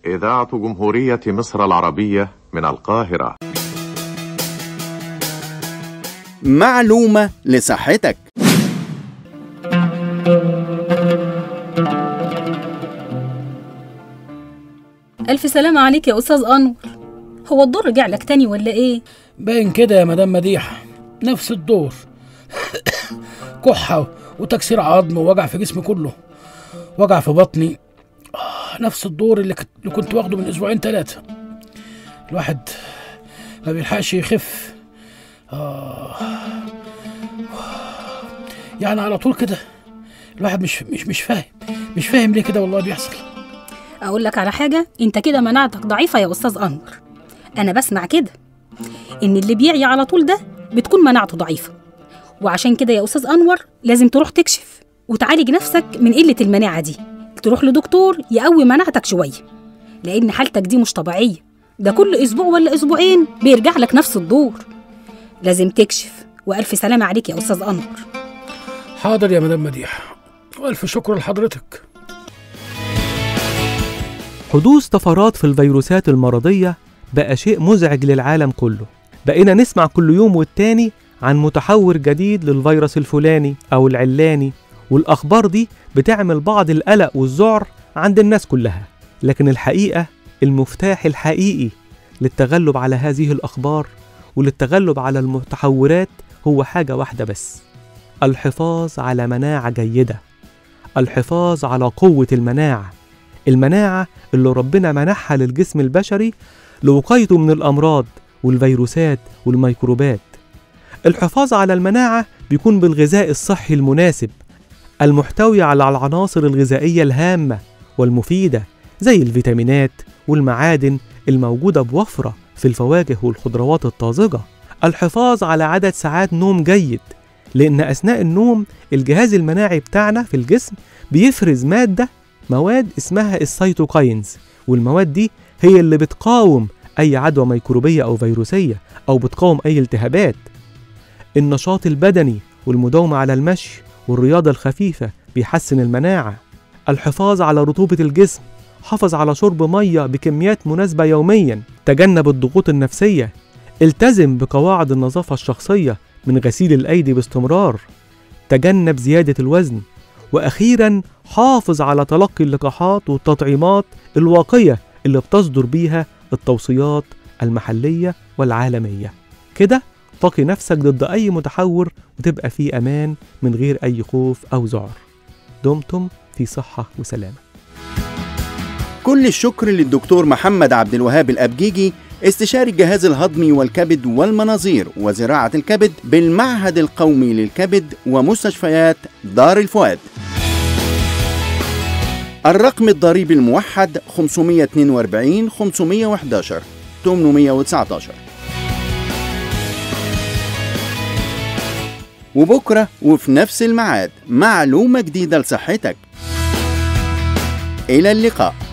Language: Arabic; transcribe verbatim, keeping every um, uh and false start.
إذاعة جمهورية مصر العربية من القاهرة. معلومة لصحتك. ألف سلامة عليك يا أستاذ أنور. هو الدور رجع لك تاني ولا إيه؟ باين كده يا مدام مديحة، نفس الدور. كحة وتكسير عظم ووجع في جسمي كله، وجع في بطني. آه نفس الدور اللي, كت... اللي كنت واخده من أسبوعين ثلاثة. الواحد ما بيلحقش يخف. آه يعني على طول كده الواحد مش مش مش فاهم مش فاهم ليه كده والله بيحصل. أقول لك على حاجة، أنت كده مناعتك ضعيفة يا أستاذ أنور. أنا بسمع كده إن اللي بيعي على طول ده بتكون مناعته ضعيفة، وعشان كده يا أستاذ أنور لازم تروح تكشف وتعالج نفسك من قلة المناعة دي. تروح لدكتور يقوي مناعتك شوية، لأن حالتك دي مش طبيعية. ده كل أسبوع ولا أسبوعين بيرجع لك نفس الدور. لازم تكشف، وألف سلامة عليك يا أستاذ أنور. حاضر يا مدام مديحة، وألف شكر لحضرتك. حدوث طفرات في الفيروسات المرضية بقى شيء مزعج للعالم كله. بقينا نسمع كل يوم والتاني عن متحور جديد للفيروس الفلاني أو العلاني، والأخبار دي بتعمل بعض القلق والذعر عند الناس كلها. لكن الحقيقة المفتاح الحقيقي للتغلب على هذه الأخبار وللتغلب على المتحورات هو حاجة واحدة بس: الحفاظ على مناعة جيدة، الحفاظ على قوة المناعة، المناعة اللي ربنا منحها للجسم البشري لوقايته من الأمراض والفيروسات والميكروبات. الحفاظ على المناعة بيكون بالغذاء الصحي المناسب المحتوي على العناصر الغذائية الهامة والمفيدة زي الفيتامينات والمعادن الموجودة بوفرة في الفواكه والخضروات الطازجة. الحفاظ على عدد ساعات نوم جيد، لأن أثناء النوم الجهاز المناعي بتاعنا في الجسم بيفرز مادة مواد اسمها السيتوكاينز، والمواد دي هي اللي بتقاوم أي عدوى ميكروبية أو فيروسية أو بتقاوم أي التهابات. النشاط البدني والمداومة على المشي والرياضة الخفيفة بيحسن المناعة. الحفاظ على رطوبة الجسم، حافظ على شرب مية بكميات مناسبة يوميا، تجنب الضغوط النفسية، التزم بقواعد النظافة الشخصية من غسيل الأيدي باستمرار، تجنب زيادة الوزن، وأخيرا حافظ على تلقي اللقاحات والتطعيمات الواقية اللي بتصدر بيها التوصيات المحلية والعالمية. كده تقي نفسك ضد أي متحور وتبقى في أمان من غير أي خوف أو ذعر. دمتم في صحة وسلامة. كل الشكر للدكتور محمد عبد الوهاب الأبجيجي، استشاري الجهاز الهضمي والكبد والمناظير وزراعة الكبد بالمعهد القومي للكبد ومستشفيات دار الفؤاد. الرقم الضريبي الموحد خمسمائة واثنين وأربعين خمسمائة وأحد عشر ثمانمائة وتسعة عشر. وبكرة وفي نفس الميعاد معلومة جديدة لصحتك. إلى اللقاء.